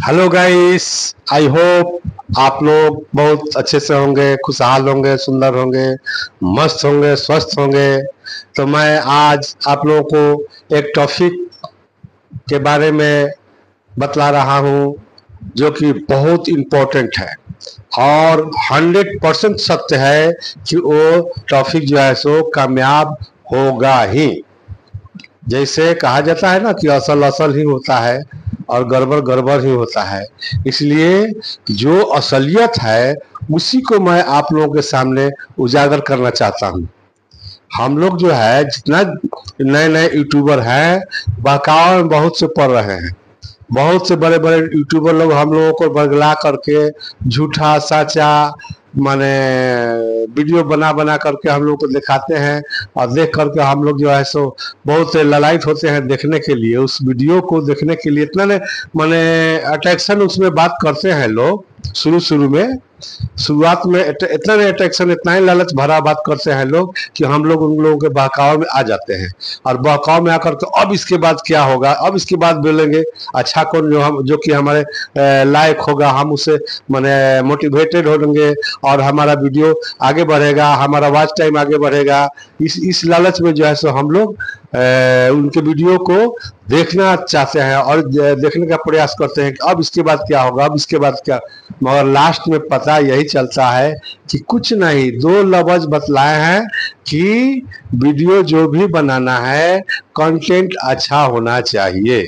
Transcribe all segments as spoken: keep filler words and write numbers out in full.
Hello guys, I hope आप लोग बहुत अच्छे से होंगे, खुशहाल होंगे, सुंदर होंगे, मस्त होंगे, स्वस्थ होंगे। तो मैं आज आप लोगों को एक टॉपिक के बारे में बतला रहा हूँ जो कि बहुत इम्पोर्टेंट है और हंड्रेड परसेंट सत्य है कि वो टॉपिक जो है सो कामयाब होगा ही। जैसे कहा जाता है ना कि असल असल ही होता है और गड़बड़ गड़बड़ ही होता है। इसलिए जो असलियत है उसी को मैं आप लोगों के सामने उजागर करना चाहता हूँ। हम लोग जो है जितना नए नए यूट्यूबर हैं, बहकावा में बहुत से पढ़ रहे हैं। बहुत से बड़े बड़े यूट्यूबर लोग हम लोगों को बरगला करके झूठा साचा माने वीडियो बना बना करके हम लोग को दिखाते हैं और देख करके हम लोग जो है सो बहुत ललायत होते हैं देखने के लिए। उस वीडियो को देखने के लिए इतना ने माने अट्रैक्शन उसमें बात करते हैं लोग। शुरू शुरू में शुरुआत में इतना नहीं अट्रैक्शन, इतना ही लालच भरा बात करते हैं लोग कि हम लोग उन लोगों के बहकाव में आ जाते हैं और बहकाव में आकर के अब इसके बाद क्या होगा, अब इसके बाद बोलेंगे अच्छा कौन जो हम जो कि हमारे लायक होगा, हम उससे माने मोटिवेटेड होंगे और हमारा वीडियो आगे बढ़ेगा, हमारा वॉच टाइम आगे बढ़ेगा। इस इस लालच में जो है सो हम लोग उनके वीडियो को देखना चाहते हैं और देखने का प्रयास करते हैं कि अब इसके बाद क्या होगा, अब इसके बाद क्या। मगर लास्ट में पता यही चलता है कि कुछ नहीं, दो लफ्ज बतलाए हैं कि वीडियो जो भी बनाना है कंटेंट अच्छा होना चाहिए।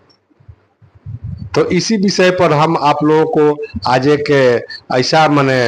तो इसी विषय पर हम आप लोगों को आज एक ऐसा माने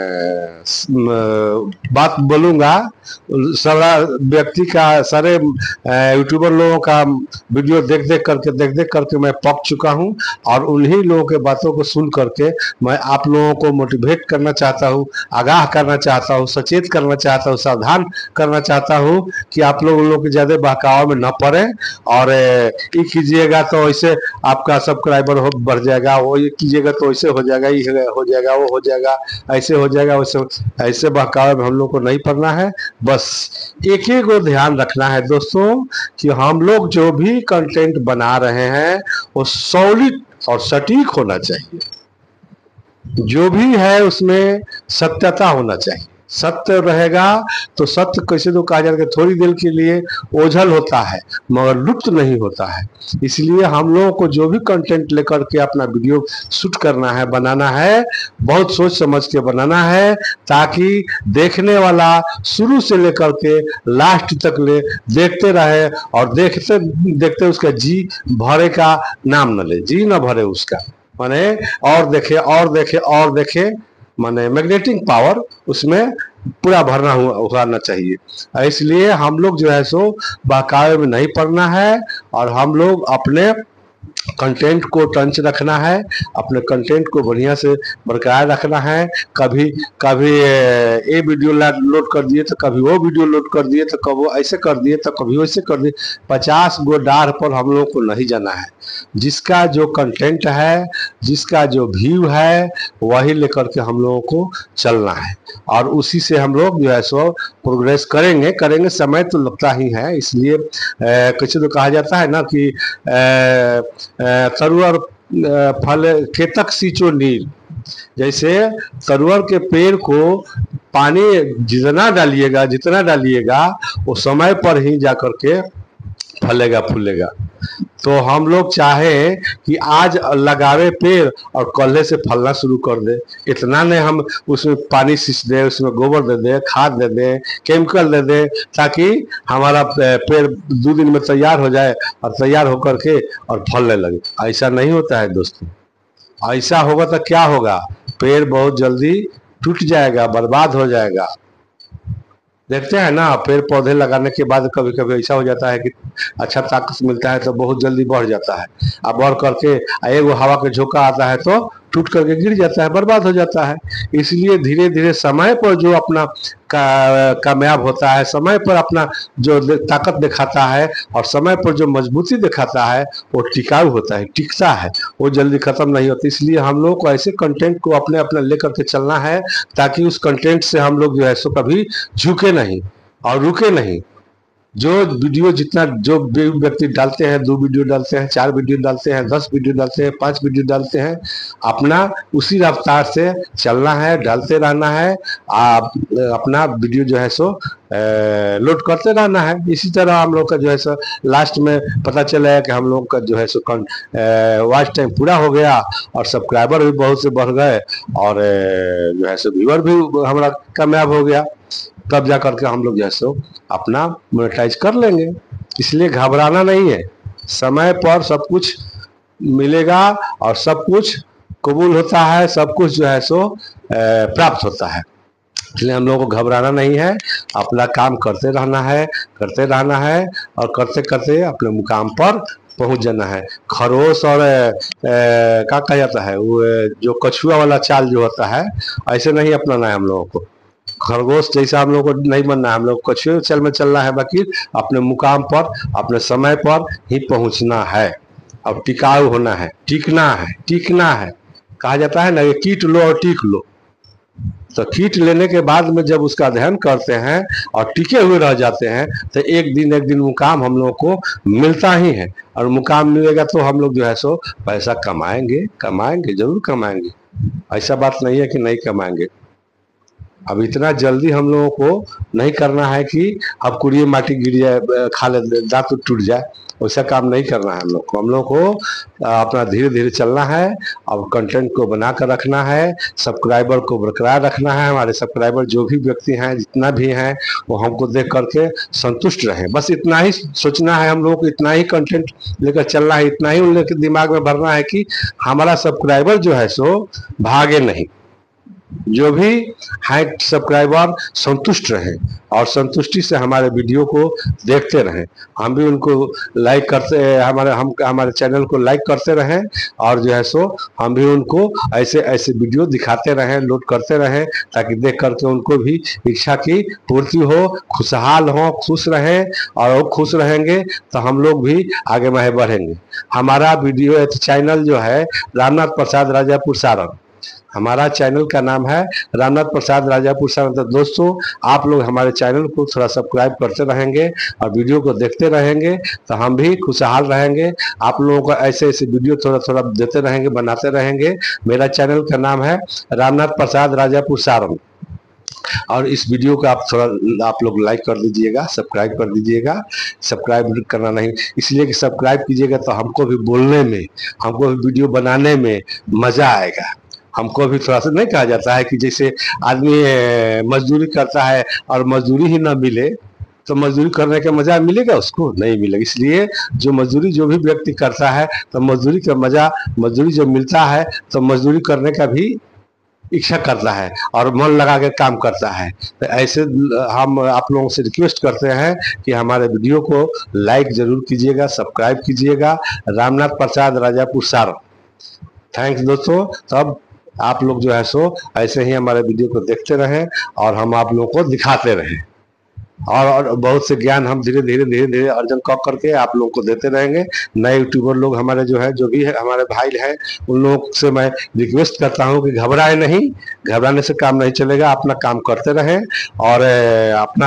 बात बोलूँगा। सारा व्यक्ति का, सारे यूट्यूबर लोगों का वीडियो देख देख करके देख देख करके मैं पक चुका हूं और उन्हीं लोगों के बातों को सुन करके मैं आप लोगों को मोटिवेट करना चाहता हूं, आगाह करना चाहता हूं, सचेत करना चाहता हूं, सावधान करना चाहता हूं कि आप लोग उन लोगों के ज़्यादा बहकाव में न पड़े। और ये कीजिएगा तो ऐसे आपका सब्सक्राइबर हो बढ़ जाएगा, वो ये कीजिएगा तो ऐसे हो जाएगा, ये हो जाएगा, वो हो जाएगा, ऐसे हो जाएगा, वैसे ऐसे बहकावे में हम लोग को नहीं पड़ना है। बस एक ही को ध्यान रखना है दोस्तों कि हम लोग जो भी कंटेंट बना रहे हैं वो सॉलिड और सटीक होना चाहिए। जो भी है उसमें सत्यता होना चाहिए। सत्य रहेगा तो सत्य कैसे तो कहा जाएगा थोड़ी देर के लिए ओझल होता है मगर लुप्त नहीं होता है। इसलिए हम लोगों को जो भी कंटेंट लेकर के अपना वीडियो शूट करना है, बनाना है, बहुत सोच समझ के बनाना है ताकि देखने वाला शुरू से लेकर के लास्ट तक ले देखते रहे और देखते देखते उसका जी भरे का नाम न ले, जी न भरे उसका, माने और देखे और देखे और देखे, माने मैग्नेटिक पावर उसमें पूरा भरना होना चाहिए। इसलिए हम लोग जो है सो बहकावे में नहीं पड़ना है और हम लोग अपने कंटेंट को टंच रखना है, अपने कंटेंट को बढ़िया से बरकरार रखना है। कभी कभी ये वीडियो लोड कर दिए तो कभी वो वीडियो लोड कर दिए तो कभी ऐसे कर दिए तो कभी वैसे कर दिए। पचास गो डार पर हम लोगों को नहीं जाना है। जिसका जो कंटेंट है, जिसका जो व्यू है, वही लेकर के हम लोगों को चलना है और उसी से हम लोग जो है सो प्रोग्रेस करेंगे करेंगे समय तो लगता ही है। इसलिए कैसे तो कहा जाता है ना कि तरुअर फल खेतक सींचो नीर। जैसे तरुअर के पेड़ को पानी जितना डालिएगा जितना डालिएगा वो समय पर ही जाकर के फलेगा फूलेगा। तो हम लोग चाहे कि आज लगावे पेड़ और कल्हे से फलना शुरू कर दे, इतना नहीं हम उसमें पानी सींच दे, उसमें गोबर दे दे, खाद दे दे, केमिकल दे दे ताकि हमारा पेड़ दो दिन में तैयार हो जाए और तैयार होकर के और फलने लगे। ऐसा नहीं होता है दोस्तों। ऐसा होगा तो क्या होगा, पेड़ बहुत जल्दी टूट जाएगा, बर्बाद हो जाएगा। देखते हैं ना, पेड़ पौधे लगाने के बाद कभी कभी ऐसा हो जाता है कि अच्छा ताकत मिलता है तो बहुत जल्दी बढ़ जाता है, अब बढ़ करके एक हवा के झोंका आता है तो टूट करके गिर जाता है, बर्बाद हो जाता है। इसलिए धीरे धीरे समय पर जो अपना का, कामयाब होता है, समय पर अपना जो ताकत दिखाता है और समय पर जो मजबूती दिखाता है वो टिकाऊ होता है, टिकता है, वो जल्दी खत्म नहीं होती। इसलिए हम लोग को ऐसे कंटेंट को अपने अपने लेकर के चलना है ताकि उस कंटेंट से हम लोग जो है सो कभी झुके नहीं और रुके नहीं। जो वीडियो जितना जो व्यक्ति डालते हैं, दो वीडियो डालते हैं, चार वीडियो डालते हैं, दस वीडियो डालते हैं, पांच वीडियो डालते हैं, अपना उसी रफ्तार से चलना है, डालते रहना है, आप अपना वीडियो जो है सो लोड करते रहना है। इसी तरह हम लोग का जो है सो लास्ट में पता चला है कि हम लोग का जो है सो वॉच टाइम पूरा हो गया और सब्सक्राइबर भी बहुत से बढ़ गए और जो है सो व्यूअर भी हमारा कामयाब हो गया, तब जा करके हम लोग जो है सो अपना मोनेटाइज कर लेंगे। इसलिए घबराना नहीं है, समय पर सब कुछ मिलेगा और सब कुछ कबूल होता है, सब कुछ जो है सो प्राप्त होता है। इसलिए हम लोगों को घबराना नहीं है, अपना काम करते रहना है, करते रहना है और करते करते अपने मुकाम पर पहुंच जाना है। खरगोश और क्या कहा जाता है वो जो कछुआ वाला चाल जो होता है, ऐसे नहीं अपनाना है हम लोगों को। खरगोश जैसा हम लोग को नहीं बनना है, हम लोग कछुए चल में चलना है, बाकी अपने मुकाम पर अपने समय पर ही पहुंचना है। अब टिकाऊ होना है, टिकना है, टिकना है। कहा जाता है ना कि कीट लो और टिक लो, तो कीट लेने के बाद में जब उसका अध्ययन करते हैं और टिके हुए रह जाते हैं तो एक दिन एक दिन मुकाम हम लोग को मिलता ही है। और मुकाम मिलेगा तो हम लोग जो है सो पैसा कमाएंगे, कमाएंगे, जरूर कमाएंगे। ऐसा बात नहीं है कि नहीं कमाएंगे। अब इतना जल्दी हम लोगों को नहीं करना है कि अब कुड़िए माटी गिर जाए, खा ले, दांत टूट जाए, वैसा काम नहीं करना है हम लोग को। हम लोग को अपना धीरे धीरे चलना है और कंटेंट को बना कर रखना है, सब्सक्राइबर को बरकरार रखना है। हमारे सब्सक्राइबर जो भी व्यक्ति हैं, जितना भी हैं, वो हमको देख करके संतुष्ट रहें, बस इतना ही सोचना है हम लोग को, इतना ही कंटेंट लेकर चलना है, इतना ही उन लोग के दिमाग में भरना है कि हमारा सब्सक्राइबर जो है सो भागे नहीं, जो भी है सब्सक्राइबर संतुष्ट रहें और संतुष्टि से हमारे वीडियो को देखते रहें। हम भी उनको लाइक करते हमारे हम हमारे चैनल को लाइक करते रहें और जो है सो हम भी उनको ऐसे ऐसे वीडियो दिखाते रहें, लोड करते रहें, ताकि देख करके उनको भी इच्छा की पूर्ति हो, खुशहाल हो, खुश रहें। और वो खुश रहेंगे तो हम लोग भी आगे बढ़े बढ़ेंगे। हमारा वीडियो चैनल जो है रामनाथ प्रसाद राजापुर सारण, हमारा चैनल का नाम है रामनाथ प्रसाद राजापुर सारण। तो दोस्तों आप लोग हमारे चैनल को थोड़ा सब्सक्राइब करते रहेंगे और वीडियो को देखते रहेंगे तो हम भी खुशहाल रहेंगे। आप लोगों को ऐसे ऐसे वीडियो थोड़ा थोड़ा देते रहेंगे, बनाते रहेंगे। मेरा चैनल का नाम है रामनाथ प्रसाद राजापुर सारण और इस वीडियो को आप थोड़ा आप लोग लाइक कर दीजिएगा, सब्सक्राइब कर दीजिएगा। सब्सक्राइब करना नहीं इसलिए कि सब्सक्राइब कीजिएगा तो हमको भी बोलने में, हमको भी वीडियो बनाने में मज़ा आएगा। हमको भी थोड़ा सा नहीं कहा जाता है कि जैसे आदमी मजदूरी करता है और मजदूरी ही ना मिले तो मजदूरी करने का मजा मिलेगा, उसको नहीं मिलेगा। इसलिए जो मजदूरी जो भी व्यक्ति करता है तो मजदूरी का मजा, मजदूरी जब मिलता है तो मजदूरी करने का भी इच्छा करता है और मन लगा के काम करता है। तो ऐसे हम आप लोगों से रिक्वेस्ट करते हैं कि हमारे वीडियो को लाइक जरूर कीजिएगा, सब्सक्राइब कीजिएगा। रामनाथ प्रसाद राजापुर सारण। थैंक्स दोस्तों। तब आप लोग जो है सो ऐसे ही हमारे वीडियो को देखते रहें और हम आप लोगों को दिखाते रहें और, और बहुत से ज्ञान हम धीरे धीरे धीरे धीरे अर्जन कर करके आप लोगों को देते रहेंगे। नए यूट्यूबर लोग हमारे जो है, जो भी है हमारे भाई हैं, उन लोगों से मैं रिक्वेस्ट करता हूं कि घबराए नहीं, घबराने से काम नहीं चलेगा। अपना काम करते रहें और अपना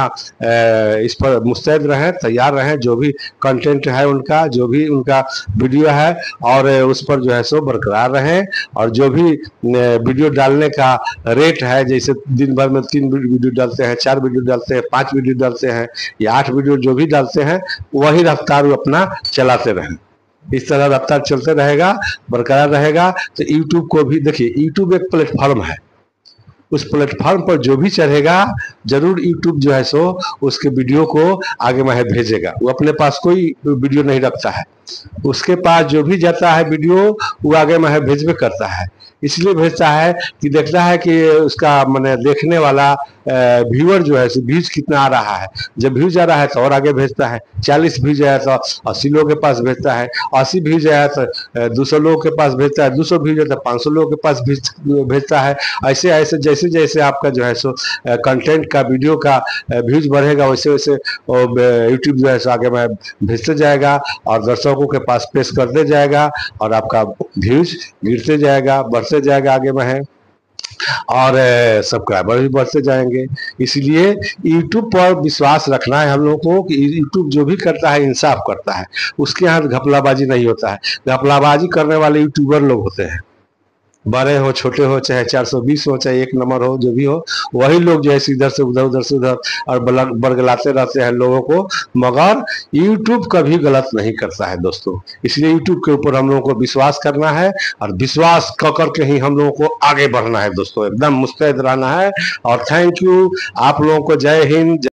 इस पर मुस्तैद रहें, तैयार रहें। जो भी कंटेंट है उनका, जो भी उनका वीडियो है और उस पर जो है सो बरकरार रहें। और जो भी वीडियो डालने का रेट है, जैसे दिन भर में तीन वीडियो डालते हैं, चार वीडियो डालते हैं, पाँच वीडियो डालते हैं या आठ वीडियो जो भी डालते हैं, वही रफ्तार अपना चलाते रहें। इस तरह रफ्तार चलते रहेगा, बरकरार रहेगा। तो यूट्यूब को भी देखिए, यूट्यूब एक प्लेटफॉर्म है, उस प्लेटफॉर्म पर जो भी चढ़ेगा जरूर यूट्यूब जो है सो उसके वीडियो को आगे में भेजेगा। वो अपने पास कोई वीडियो नहीं रखता है, उसके पास जो भी जाता है वीडियो वो आगे में भेजबे करता है। इसलिए भेजता है कि देखता है कि उसका मैंने देखने वाला व्यूअर जो है व्यूज कितना आ रहा है। जब व्यूज आ रहा है तो और आगे भेजता है। चालीस व्यूज आया तो अस्सी लोगों के पास भेजता है, अस्सी व्यूज आया तो दो सौ लोगों के पास भेजता है, दो सौ व्यूज आया तो पाँच सौ लोगों के पास भेजता है। ऐसे ऐसे जैसे जैसे आपका जो है सो कंटेंट का, वीडियो का व्यूज बढ़ेगा वैसे वैसे यूट्यूब जो है सो आगे में भेजते जाएगा और दर्शकों के पास पेश करते जाएगा और आपका व्यूज गिरते जाएगा, बढ़ते जाएगा आगे में है। और सब्सक्राइबर भी बढ़ते जाएंगे। इसलिए यूट्यूब पर विश्वास रखना है हम लोगों को कि यूट्यूब जो भी करता है इंसाफ करता है, उसके यहाँ घपलाबाजी नहीं होता है। घपलाबाजी करने वाले यूट्यूबर लोग होते हैं, बड़े हो छोटे हो, चाहे चार सौ बीस हो, चाहे एक नंबर हो, जो भी हो, वही लोग जो है इधर से उधर उधर से उधर और बरगलाते रहते हैं लोगों को। मगर यूट्यूब कभी गलत नहीं करता है दोस्तों। इसलिए यूट्यूब के ऊपर हम लोगों को विश्वास करना है और विश्वास कर करके ही हम लोगों को आगे बढ़ना है दोस्तों, एकदम मुस्तैद रहना है। और थैंक यू आप लोगों को। जय हिंद।